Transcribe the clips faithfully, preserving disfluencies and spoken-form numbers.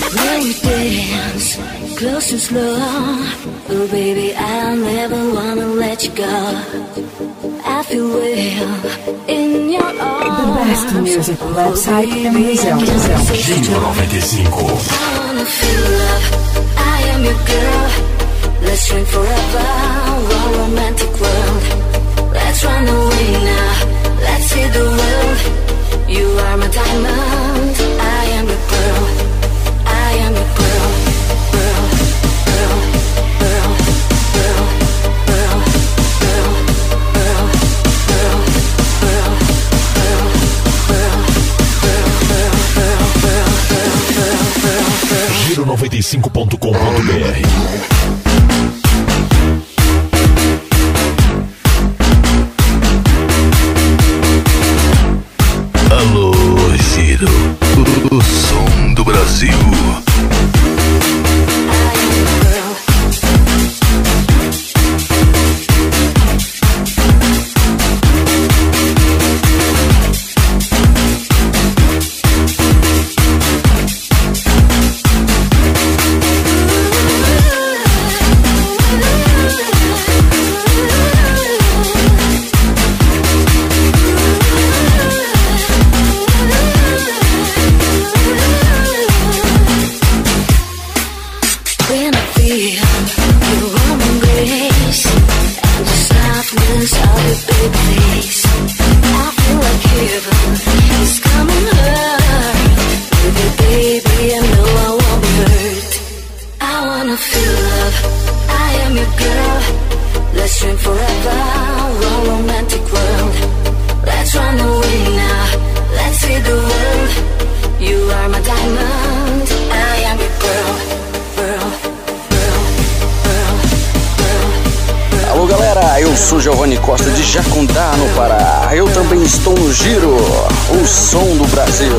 When we dance, close and slow. Oh baby, I'll never wanna let you go. I feel well in your arms. The best music website in Brazil. Giro noventa e cinco. I wanna feel love, I am your girl. Let's drink forever, one romantic world. Let's run away now, let's see the world. You are my diamond, I am your pearl. I am your pearl, pearl, pearl, pearl, pearl, pearl, pearl, pearl, pearl, pearl, pearl, pearl, pearl, pearl, pearl. Giro noventa e cinco ponto com ponto b r. Alô, Giro, o som do Brasil. Sou Giovanni Costa de Jacundá, no Pará. Eu também estou no Giro, o som do Brasil.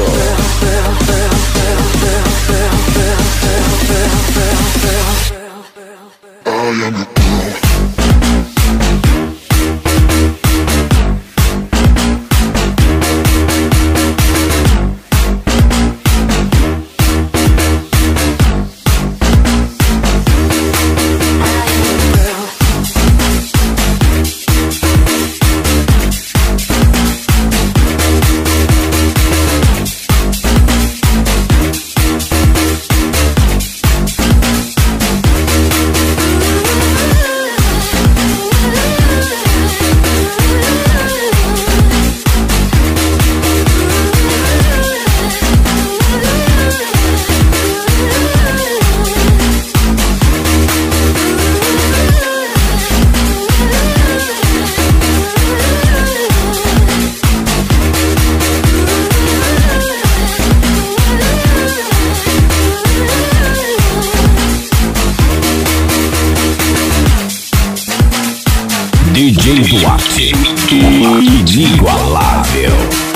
D J Duarte, inigualável.